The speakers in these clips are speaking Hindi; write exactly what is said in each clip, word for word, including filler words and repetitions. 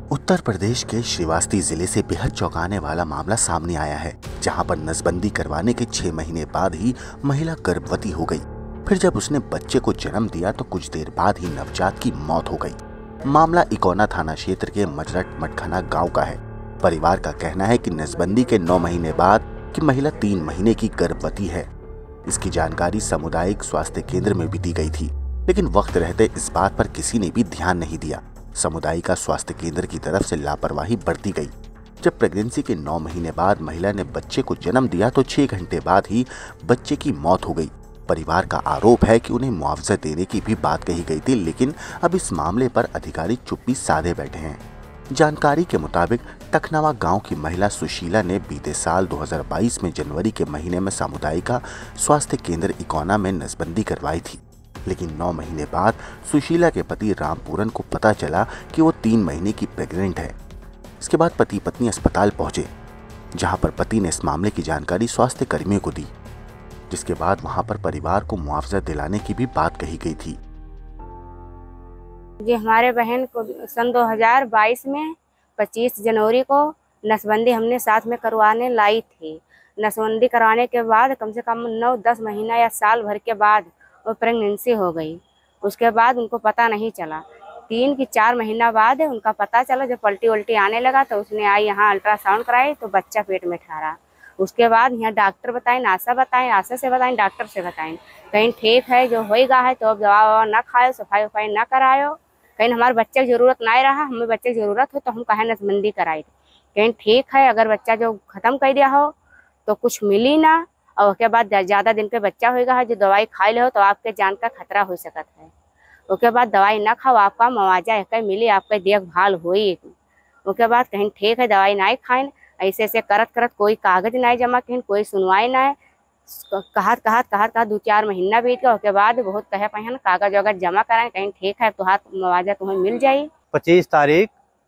उत्तर प्रदेश के श्रीवास्ती जिले से बेहद चौंकाने वाला मामला सामने आया है, जहां पर नसबंदी करवाने के छह महीने बाद ही महिला गर्भवती हो गई। फिर जब उसने बच्चे को जन्म दिया तो कुछ देर बाद ही नवजात की मौत हो गई। मामला इकोना थाना क्षेत्र के मजरट मटखाना गांव का है। परिवार का कहना है कि नसबंदी के नौ महीने बाद कि महिला तीन महीने की गर्भवती है। इसकी जानकारी सामुदायिक स्वास्थ्य केंद्र में भी दी गई थी, लेकिन वक्त रहते इस बात पर किसी ने भी ध्यान नहीं दिया। सामुदायिक स्वास्थ्य केंद्र की तरफ से लापरवाही बरती गई। जब प्रेगनेंसी के नौ महीने बाद महिला ने बच्चे को जन्म दिया तो छह घंटे बाद ही बच्चे की मौत हो गई। परिवार का आरोप है कि उन्हें मुआवजा देने की भी बात कही गई थी, लेकिन अब इस मामले पर अधिकारी चुप्पी साधे बैठे हैं। जानकारी के मुताबिक टखनावा गांव की महिला सुशीला ने बीते साल दो हज़ार बाईस में जनवरी के महीने में सामुदायिक स्वास्थ्य केंद्र इकोना में नसबंदी करवाई थी, लेकिन नौ महीने बाद सुशीला के पति रामपूरन को पता चला कि वो तीन महीने की प्रेग्नेंट है। इसके बाद पति पत्नी अस्पताल पहुंचे, जहां पर पति ने इस मामले की जानकारी स्वास्थ्य कर्मियों को दी, जिसके बाद वहां पर परिवार को मुआवजा दिलाने की भी बात कही गई थी। जी, हमारे बहन को सन दो हज़ार बाईस में पच्चीस जनवरी को नसबंदी हमने साथ में करवाने लाई थी। नसबंदी करवाने के बाद कम से कम नौ दस महीना या साल भर के बाद वो प्रेगनेंसी हो गई। उसके बाद उनको पता नहीं चला। तीन की चार महीना बाद उनका पता चला। जब पलटी उल्टी आने लगा तो उसने आई यहाँ अल्ट्रासाउंड कराई तो बच्चा पेट में ठहरा। उसके बाद यहाँ डॉक्टर बताएं, आशा बताएं, आशा से बताएं, डॉक्टर से बताएं, कहीं ठीक है जो होएगा है तो अब दवा ववा ना खाओ, सफाई वफाई ना करायो, कहीं हमारे बच्चे की जरूरत ना रहा, हमें बच्चे की जरूरत हो तो हम कहें नसबंदी कराई। कहीं ठीक है अगर बच्चा जो खत्म कर दिया हो तो कुछ मिली ना, और उसके बाद ज़्यादा दिन पे बच्चा होएगा है जो दवाई खाई ले हो तो आपके जान का खतरा हो सकता है। उसके बाद दवाई ना खाओ, आपका मुआवजा एक मिली, आपका देखभाल हुई। उसके बाद कहीं ठीक है दवाई ना खाएं, ऐसे ऐसे करत करत कोई कागज ना जमा, कहीं कोई सुनवाई ना, कहत कहत कहत कहत दो चार महीना बीत गया। उसके बाद बहुत कहे पहन कागज वागज जमा कराएं, कहीं ठीक है तो हाथ मुआवजा तुम्हें मिल जाये। पच्चीस तारीख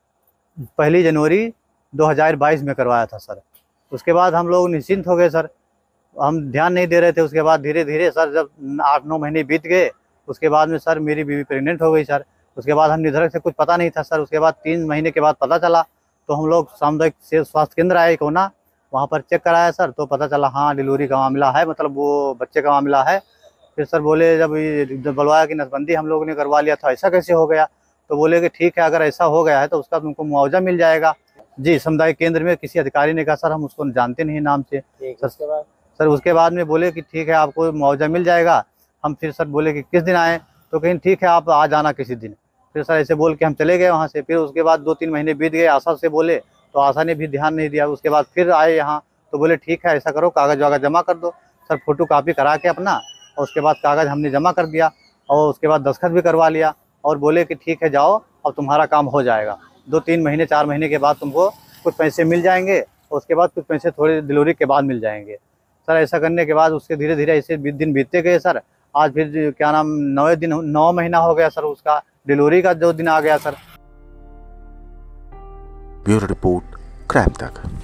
पहली जनवरी दो हज़ार बाईस में करवाया था सर। उसके बाद हम लोग निश्चिंत हो गए सर, हम ध्यान नहीं दे रहे थे। उसके बाद धीरे धीरे सर जब आठ नौ महीने बीत गए उसके बाद में सर मेरी बीवी प्रेग्नेंट हो गई सर। उसके बाद हम निधरक से कुछ पता नहीं था सर। उसके बाद तीन महीने के बाद पता चला तो हम लोग सामुदायिक स्वास्थ्य केंद्र आए कोना, वहाँ पर चेक कराया सर तो पता चला हाँ डिलीवरी का मामला है, मतलब वो बच्चे का मामला है। फिर सर बोले जब जब बुलवाया कि नसबंदी हम लोगों ने करवा लिया था, ऐसा कैसे हो गया? तो बोले कि ठीक है अगर ऐसा हो गया है तो उसका तुमको मुआवजा मिल जाएगा। जी, सामुदायिक केंद्र में किसी अधिकारी ने कहा सर हम उसको जानते नहीं नाम से सर। सर उसके बाद में बोले कि ठीक है आपको मुआवजा मिल जाएगा। हम फिर सर बोले कि किस दिन आएँ, तो कहीं ठीक है आप आ जाना किसी दिन। फिर सर ऐसे बोल के हम चले गए वहाँ से। फिर उसके बाद दो तीन महीने बीत गए, आशा से बोले तो आशा ने भी ध्यान नहीं दिया। उसके बाद फिर आए यहाँ तो बोले ठीक है ऐसा करो कागज़ वागज जमा कर दो। सर फोटो कापी करा के अपना, और उसके बाद कागज़ हमने जमा कर दिया और उसके बाद दस्तखत भी करवा लिया और बोले कि ठीक है जाओ अब तुम्हारा काम हो जाएगा। दो तीन महीने चार महीने के बाद तुमको कुछ पैसे मिल जाएंगे और उसके बाद कुछ पैसे थोड़ी डिलीवरी के बाद मिल जाएंगे। सर ऐसा करने के बाद उसके धीरे धीरे ऐसे दिन बीतते गए सर। आज फिर क्या नाम नौ दिन नौ महीना हो गया सर, उसका डिलीवरी का जो दिन आ गया सर। ब्यूरो रिपोर्ट क्राइम तक।